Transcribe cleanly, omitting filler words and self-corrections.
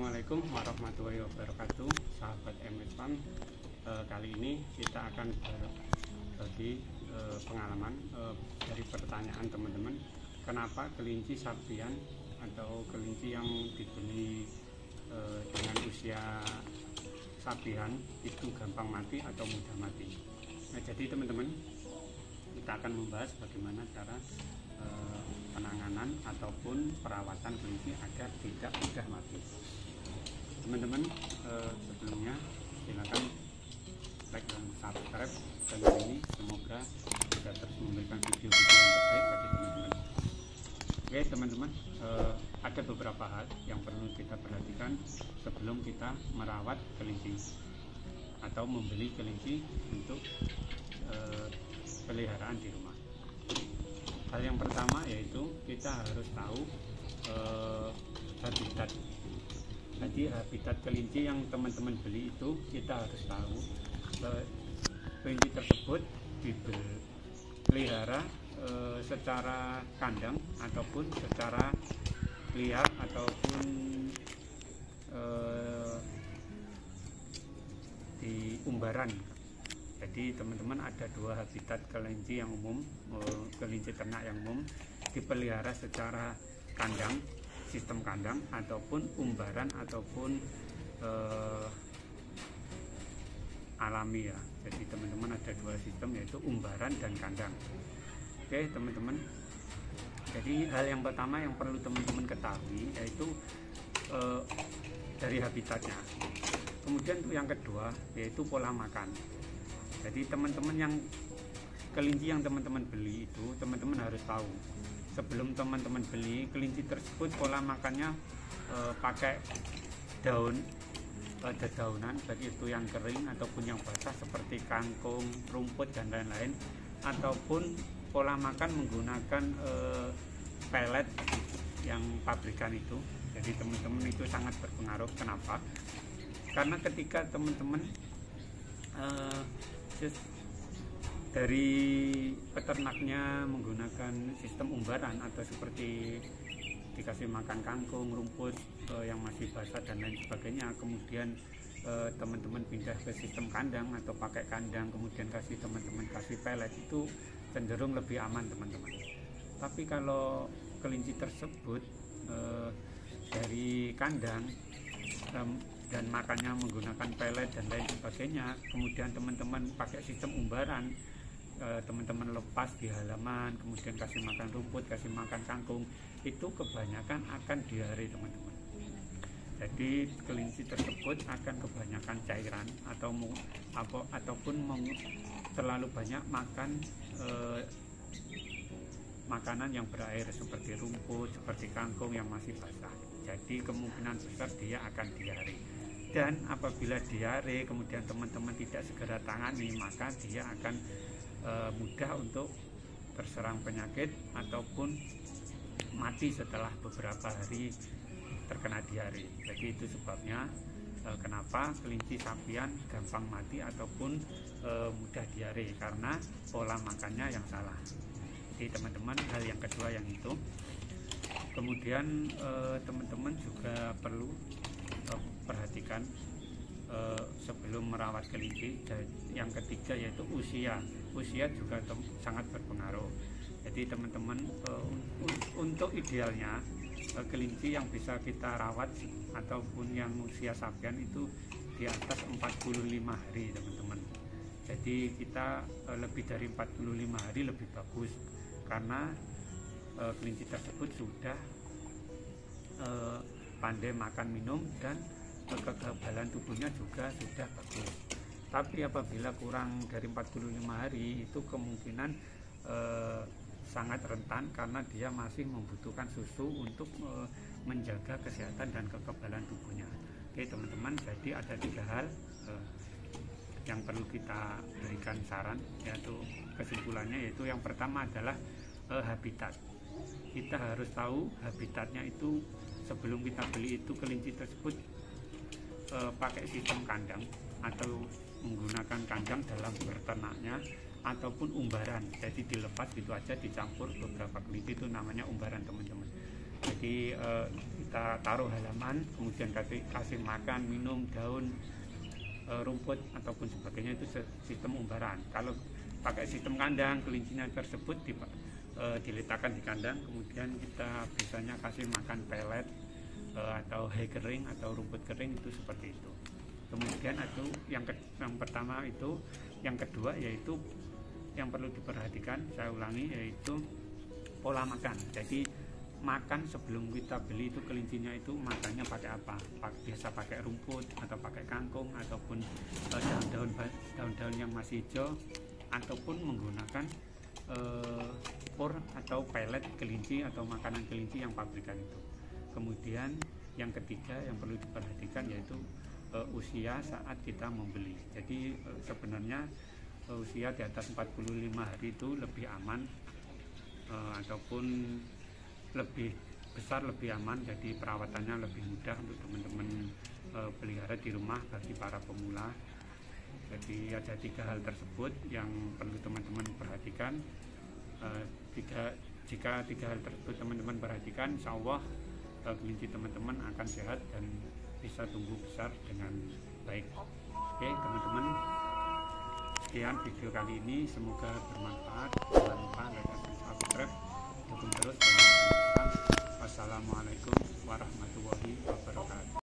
Assalamualaikum warahmatullahi wabarakatuh, sahabat MS Farm. Kali ini kita akan berbagi pengalaman dari pertanyaan teman-teman, kenapa kelinci sapian atau kelinci yang dibeli dengan usia sapian itu gampang mati atau mudah mati. Nah, jadi teman-teman, kita akan membahas bagaimana cara penanganan ataupun perawatan kelinci agar tidak mudah mati. Teman-teman, sebelumnya silakan like dan subscribe channel ini, semoga bisa terus memberikan video-video yang terbaik bagi teman-teman. Oke teman-teman, ada beberapa hal yang perlu kita perhatikan sebelum kita merawat kelinci atau membeli kelinci untuk peliharaan di rumah. Hal yang pertama yaitu kita harus tahu habitat. Jadi habitat kelinci yang teman-teman beli itu kita harus tahu kelinci tersebut dipelihara secara kandang ataupun secara liar ataupun di umbaran. Jadi teman-teman, ada dua habitat kelinci yang umum, kelinci ternak yang umum dipelihara secara kandang, sistem kandang ataupun umbaran ataupun alami ya. Jadi teman-teman, ada dua sistem yaitu umbaran dan kandang. Oke teman-teman, jadi hal yang pertama yang perlu teman-teman ketahui yaitu dari habitatnya. Kemudian yang kedua yaitu pola makan. Jadi teman-teman, yang kelinci yang teman-teman beli itu teman-teman harus tahu sebelum teman-teman beli kelinci tersebut pola makannya pakai daun, dedaunan, baik itu yang kering ataupun yang basah seperti kangkung, rumput dan lain-lain, ataupun pola makan menggunakan pelet yang pabrikan itu. Jadi teman-teman, itu sangat berpengaruh. Kenapa? Karena ketika teman-teman dari peternaknya menggunakan sistem umbaran atau seperti dikasih makan kangkung, rumput yang masih basah dan lain sebagainya, kemudian teman-teman pindah ke sistem kandang atau pakai kandang, kemudian teman-teman kasih pelet, itu cenderung lebih aman teman-teman. Tapi kalau kelinci tersebut dari kandang dan makannya menggunakan pelet dan lain sebagainya, kemudian teman-teman pakai sistem umbaran, teman-teman lepas di halaman, kemudian kasih makan rumput, kasih makan kangkung, itu kebanyakan akan diare teman-teman. Jadi kelinci tersebut akan kebanyakan cairan ataupun terlalu banyak makan makanan yang berair seperti rumput, seperti kangkung yang masih basah. Jadi kemungkinan besar dia akan diare. Dan apabila diare kemudian teman-teman tidak segera tangani, maka dia akan mudah untuk terserang penyakit ataupun mati setelah beberapa hari terkena diare. Jadi itu sebabnya kenapa kelinci sapian gampang mati ataupun mudah diare, karena pola makannya yang salah. Jadi teman-teman, hal yang kedua yang itu. Kemudian teman-teman juga perlu perhatikan sebelum merawat kelinci. Yang ketiga yaitu usia juga sangat berpengaruh. Jadi teman-teman, untuk idealnya kelinci yang bisa kita rawat ataupun yang usia sapian itu di atas 45 hari teman-teman. Jadi kita lebih dari 45 hari lebih bagus, karena kelinci tersebut sudah pandai makan minum dan kekebalan tubuhnya juga sudah bagus. Tapi apabila kurang dari 45 hari itu kemungkinan sangat rentan, karena dia masih membutuhkan susu untuk menjaga kesehatan dan kekebalan tubuhnya. Oke teman-teman, jadi ada tiga hal yang perlu kita berikan saran, yaitu kesimpulannya, yaitu yang pertama adalah habitat. Kita harus tahu habitatnya itu sebelum kita beli itu kelinci tersebut pakai sistem kandang atau menggunakan kandang dalam berternaknya ataupun umbaran. Jadi dilepas gitu aja, dicampur beberapa kelinci, itu namanya umbaran teman-teman. Jadi kita taruh halaman, kemudian kasih makan, minum, daun, rumput ataupun sebagainya, itu sistem umbaran. Kalau pakai sistem kandang, kelincinya tersebut diletakkan di kandang, kemudian kita biasanya kasih makan pelet atau hay kering atau rumput kering, itu seperti itu. Kemudian itu yang pertama itu. Yang kedua yaitu yang perlu diperhatikan, saya ulangi, yaitu pola makan. Jadi makan sebelum kita beli itu kelincinya itu makannya pakai apa? Biasa pakai rumput atau pakai kangkung ataupun daun-daun yang masih hijau, ataupun menggunakan pur atau pelet kelinci atau makanan kelinci yang pabrikan itu. Kemudian yang ketiga yang perlu diperhatikan yaitu usia saat kita membeli. Jadi sebenarnya usia di atas 45 hari itu lebih aman, ataupun lebih besar lebih aman, jadi perawatannya lebih mudah untuk teman-teman pelihara di rumah bagi para pemula. Jadi ada 3 hal tersebut yang perlu teman-teman perhatikan. Jika 3 hal tersebut teman-teman perhatikan, insya Allah kelinci teman-teman akan sehat dan bisa tumbuh besar dengan baik. Oke teman-teman, sekian video kali ini, semoga bermanfaat. Jangan lupa like dan subscribe, dukung terus. Wassalamualaikum warahmatullahi wabarakatuh.